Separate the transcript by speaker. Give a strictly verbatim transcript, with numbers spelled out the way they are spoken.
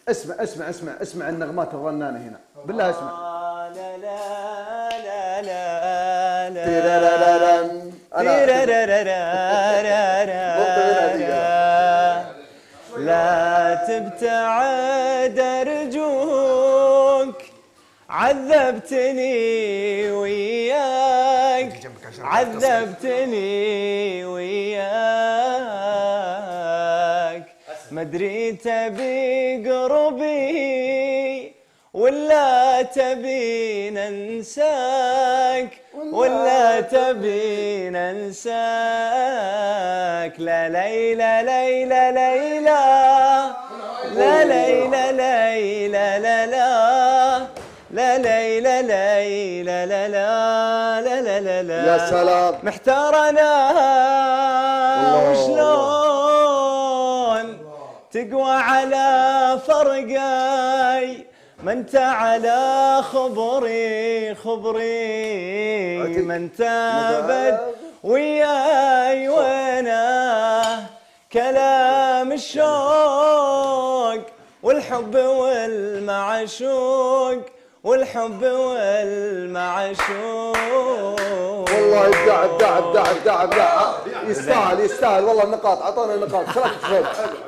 Speaker 1: اسمع اسمع اسمع اسمع النغمات الرنانه هنا، بالله اسمع.
Speaker 2: لا لا لا لا لا
Speaker 1: تيراراراران.
Speaker 2: لا تبتعد ارجوك، عذبتني وياك عذبتني وياك، مدري تبي قربي ولا تبي ننساك، ولا تبي ننساك. لا ليلى ليلى ليلى لا ليلى ليلى لا لا لا ليلى ليلى لا لا لا لا لا.
Speaker 1: يا سلام.
Speaker 2: محتار انا وشلون تقوى على فرقاي، ما انت على خبري خبري، ما انت بد وياي وانا كلام الشوق والحب والمعشوق، والحب والمعشوق.
Speaker 1: والله ابداع ابداع ابداع ابداع ابداع، يستاهل يستاهل والله النقاط، اعطونا النقاط.